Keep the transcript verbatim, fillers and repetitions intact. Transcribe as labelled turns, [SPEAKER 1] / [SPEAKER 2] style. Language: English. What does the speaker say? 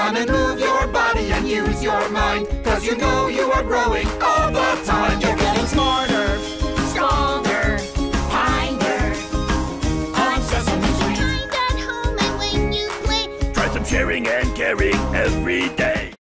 [SPEAKER 1] on and move your body and use your mind, 'cause you know you are growing old.